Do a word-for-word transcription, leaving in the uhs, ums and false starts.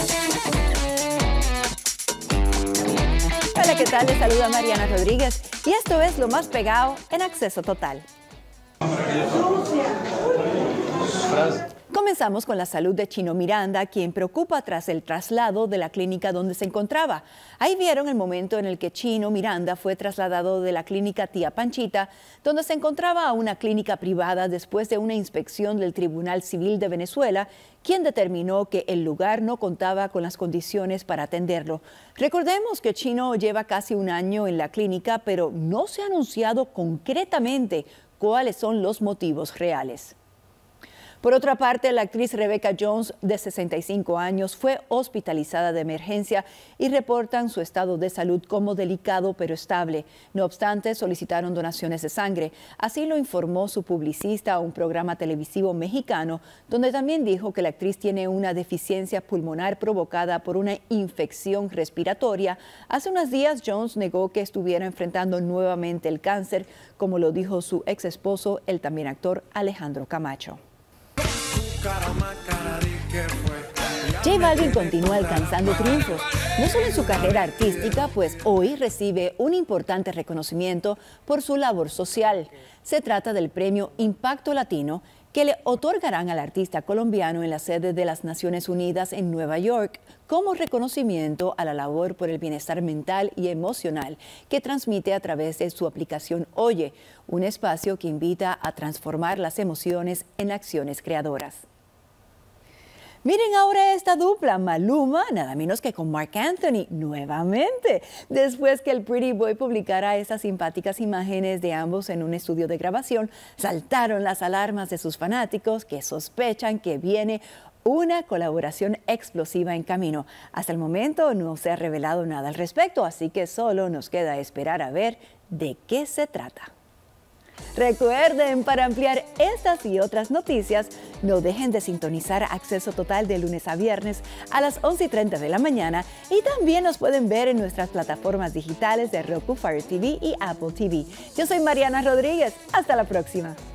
Hola, ¿qué tal? Les saluda Mariana Rodríguez y esto es Lo Más Pegado en Acceso Total. Comenzamos con la salud de Chino Miranda, quien preocupa tras el traslado de la clínica donde se encontraba. Ahí vieron el momento en el que Chino Miranda fue trasladado de la clínica Tía Panchita, donde se encontraba, a una clínica privada después de una inspección del Tribunal Civil de Venezuela, quien determinó que el lugar no contaba con las condiciones para atenderlo. Recordemos que Chino lleva casi un año en la clínica, pero no se ha anunciado concretamente cuáles son los motivos reales. Por otra parte, la actriz Rebecca Jones, de sesenta y cinco años, fue hospitalizada de emergencia y reportan su estado de salud como delicado pero estable. No obstante, solicitaron donaciones de sangre. Así lo informó su publicista a un programa televisivo mexicano, donde también dijo que la actriz tiene una deficiencia pulmonar provocada por una infección respiratoria. Hace unos días, Jones negó que estuviera enfrentando nuevamente el cáncer, como lo dijo su ex esposo, el también actor Alejandro Camacho. J Balvin continúa alcanzando triunfos, no solo en su carrera artística, pues hoy recibe un importante reconocimiento por su labor social. Se trata del premio Impacto Latino, que le otorgarán al artista colombiano en la sede de las Naciones Unidas en Nueva York, como reconocimiento a la labor por el bienestar mental y emocional que transmite a través de su aplicación Oye, un espacio que invita a transformar las emociones en acciones creadoras. Miren ahora esta dupla, Maluma, nada menos que con Marc Anthony, nuevamente. Después que el Pretty Boy publicara esas simpáticas imágenes de ambos en un estudio de grabación, saltaron las alarmas de sus fanáticos que sospechan que viene una colaboración explosiva en camino. Hasta el momento no se ha revelado nada al respecto, así que solo nos queda esperar a ver de qué se trata. Recuerden, para ampliar estas y otras noticias, no dejen de sintonizar Acceso Total de lunes a viernes a las once y treinta de la mañana, y también nos pueden ver en nuestras plataformas digitales de Roku, Fire T V y Apple T V. Yo soy Mariana Rodríguez. Hasta la próxima.